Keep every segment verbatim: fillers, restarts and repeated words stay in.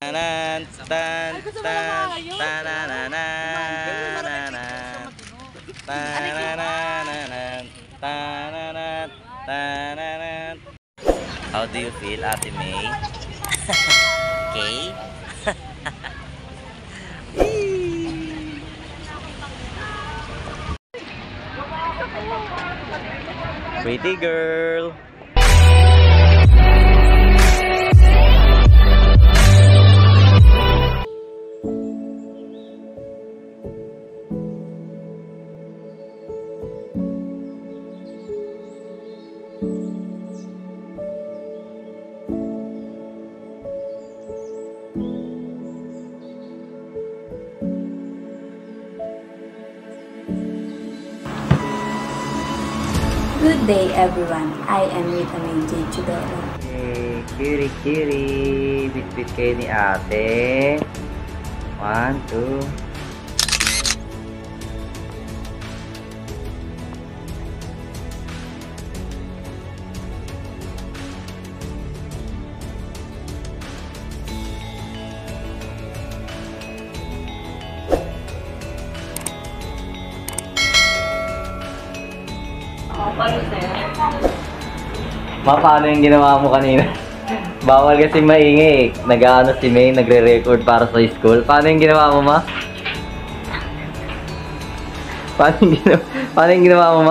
Tanan, tan, tan, tananananan, tananananan, tanananan, tananan. How do you feel, Ate May? Okay? Pretty girl. Good day everyone, I am Rita May J. Chudoro. Hey, kiri kiri, bit-bit kayo ni ate. One, two. Ma, paano yung ginawa mo kanina? Bawal kasi maingay eh. Nag-ano si May, nagre-record para sa school. Paano yung ginawa mo, Ma? Paano yung ginawa, paano yung ginawa mo, Ma?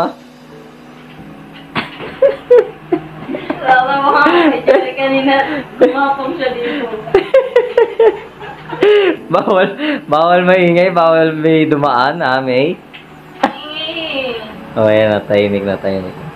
Wala mo nga, medyo kanina gumapong siya dito. Bawal, bawal maingay, bawal may dumaan, ha, May? Oh, ayan na, tahimik na, tahimik na.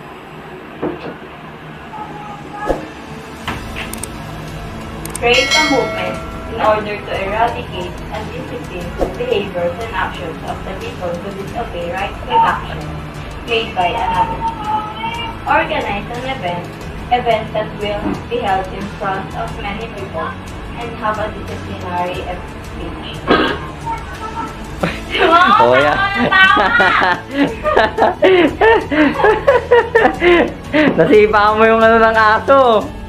Create a movement in order to eradicate and discipline the behaviors and actions of the people who disobey right-way actions made by another. Organize an event, event that will be held in front of many people and have a disciplinary speech. Oh, yeah. Nasipa mo yung ano ng aso.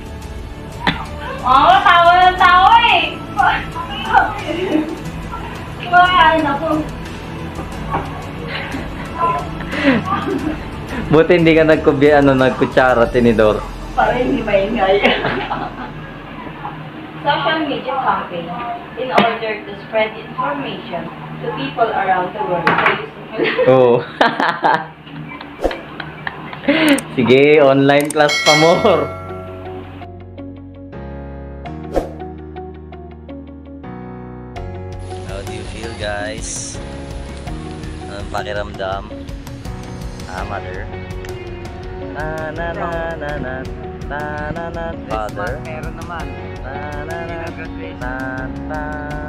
Oo, tawa ng tawa eh. Bakit na po? Buti hindi ka nagkubi, ano, nagkutsara, tinidor. Para hindi maingay. Social media campaign in order to spread information to people around the world. Oo. Sige, online class pa more. How do you feel, guys? Anong pakiramdam? Ah, mother. Na na na na na na na na father. Meron naman. Na na na na na na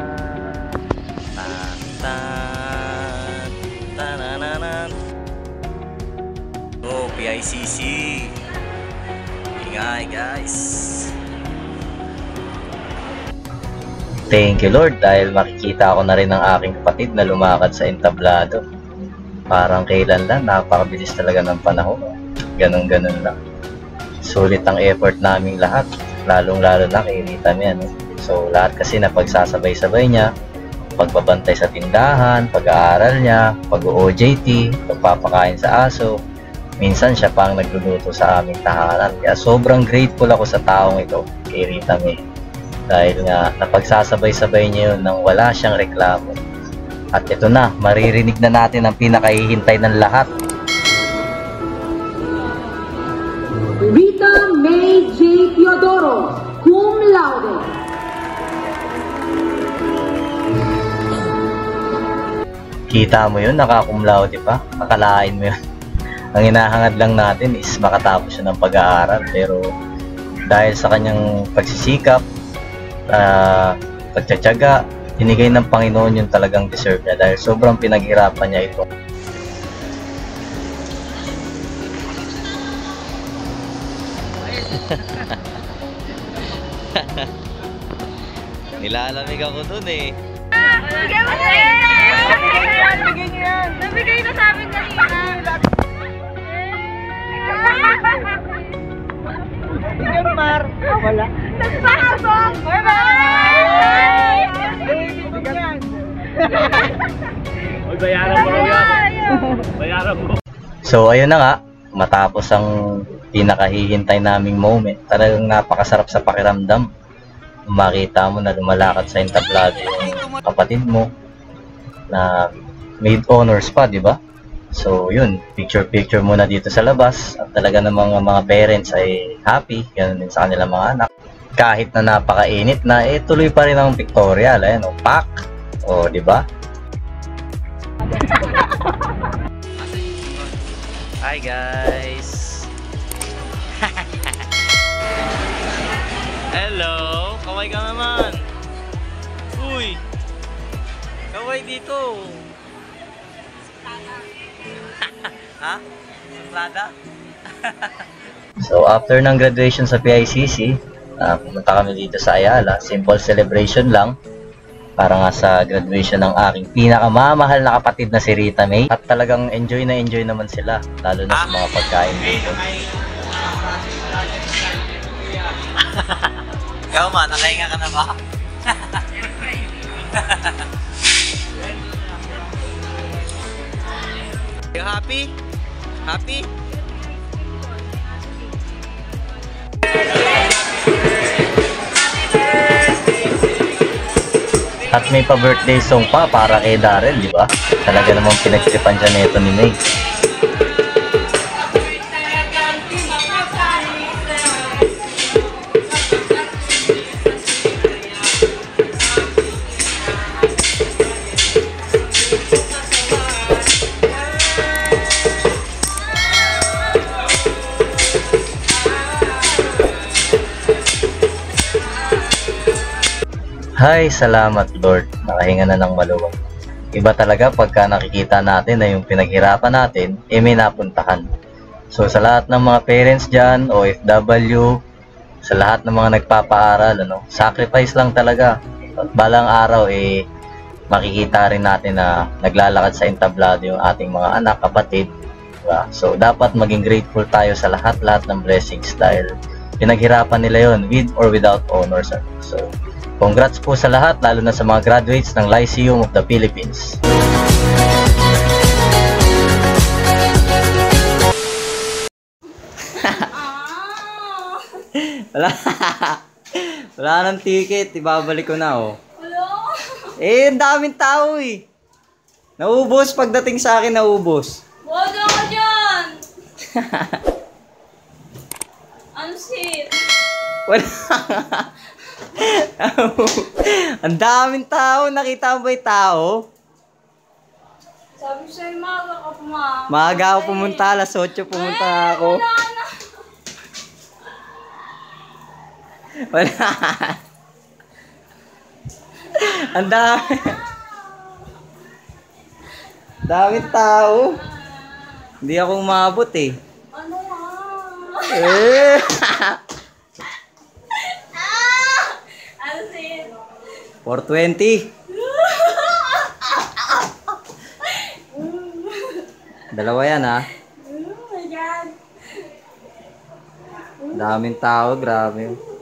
na na na na na. Oh, P I C C. Ingay, guys. Thank you, Lord, dahil makikita ko na rin ang aking kapatid na lumakad sa entablado. Parang kailan lang, napakabilis talaga ng panahon. Ganon-ganon lang. Sulit ang effort naming lahat, lalong-lalo na kay Rita niya. No? So, lahat kasi na pagsasabay-sabay niya, pagbabantay sa tindahan, pag-aaral niya, pag-O J T, pagpapakain sa aso. Minsan siya pa ang nagluluto sa aming tahanan. Kaya sobrang grateful ako sa taong ito, kay Rita May. Dahil nga napagsasabay-sabay niya yun nang wala siyang reklamo. At ito na, maririnig na natin ang pinakahihintay ng lahat. Rita May J. Teodoro, cum laude. Kita mo yun, naka-cum laude pa. Akalain mo yun. Ang hinahangad lang natin is makatapos siya ng pag-aaral. Pero dahil sa kanyang pagsisikap, Uh, pagtsatsaga, tinigay ng Panginoon yung talagang deserve niya dahil sobrang pinaghirapan niya ito. Nilalamig ako dun eh. Bigay mo na yan! Nabigay niyo yan! Nabigay na sa amin kanina! Mar. Wala. Nagpahasok! Bye-bye! Oy, bayaran mo raw yan. Bayaran mo. So, ayun na nga. Matapos ang pinakahihintay naming moment, talagang napakasarap sa pakiramdam. Makita mo na lumalakad sa entablado yung kapatid mo na made honors pa, di ba? So, yun. Picture-picture muna dito sa labas. At talaga namang mga, mga parents ay happy. Ganun din sa kanilang mga anak. Kahit na napakainit na, eh, tuloy pa rin ang pictorial. Ayan, o, pak! O, di ba? Hi guys! Hello! Kaway ka naman! Uy! Kaway dito! Ha? Suplada? So, after ng graduation sa P I C C, uh, pumunta kami dito sa Ayala. Simple celebration lang. Para nga sa graduation ng aking pinakamamahal na kapatid na si Rita May. At talagang enjoy na enjoy naman sila. Lalo na sa mga pagkain dito. Ikaw ma, nakahinga ka na ba? You happy? Happy? At may pa-birthday song pa para kay Darrell, di ba? Talaga namang pinagtripan siya nito ni May. Hay, salamat Lord. Nakahinga na ng maluwag. Iba talaga pagka nakikita natin na yung pinaghirapan natin, eh may napuntahan. So sa lahat ng mga parents dyan, O F W, sa lahat ng mga nagpapaaral, ano, sacrifice lang talaga. At balang araw, eh, makikita rin natin na naglalakad sa entablado yung ating mga anak, kapatid. Diba? So dapat maging grateful tayo sa lahat-lahat ng blessings dahil pinaghirapan nila yon with or without honors. So, congrats po sa lahat, lalo na sa mga graduates ng Lyceum of the Philippines. Wala. Wala nang ticket. Ibabalik ko na, oh. Eh, ang daming tao, eh. Naubos. Pagdating sa akin, naubos. Bodo ka dyan! Ano sit? Wala. Ang daming tao. Nakita mo ba yung tao? Sabi sa'yo, maaga ka pumunta. Maaga ako pumunta. alas otso pumunta ako. Wala na. Wala. Ang dami. Daming tao. Hindi ako umabot, eh. Ano nga? Eh. Ano sit? four twenty. Dalawa yan, ha? Oh my God. Daming tao, grabe.